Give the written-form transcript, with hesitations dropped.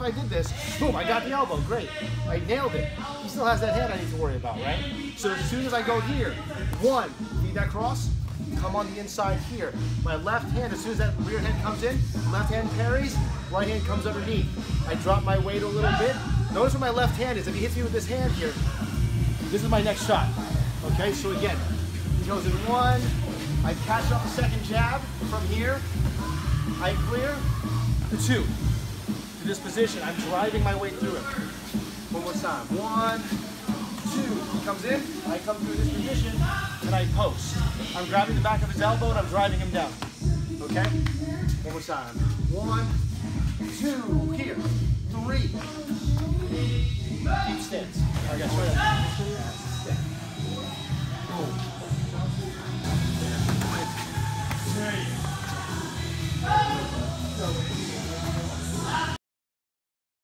I did this, boom, I got the elbow, great. I nailed it. He still has that hand I need to worry about, right? So as soon as I go here, one, feed that cross, come on the inside here. My left hand, as soon as that rear hand comes in, left hand parries, right hand comes underneath. I drop my weight a little bit. Notice where my left hand is. If he hits me with this hand here, this is my next shot. Okay, so again, he goes in one, I catch up the second jab from here, I clear the two. To this position, I'm driving my way through it. One more time. One, two. He comes in, I come through this position, and I post. I'm grabbing the back of his elbow and I'm driving him down. Okay? One more time. One, two, here.